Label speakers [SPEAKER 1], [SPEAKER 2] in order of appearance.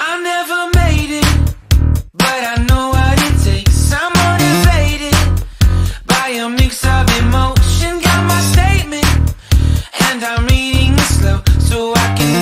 [SPEAKER 1] I never made it, but I know what it takes. I'm motivated by a mix of emotion. Got my statement, and I'm reading it slow so I can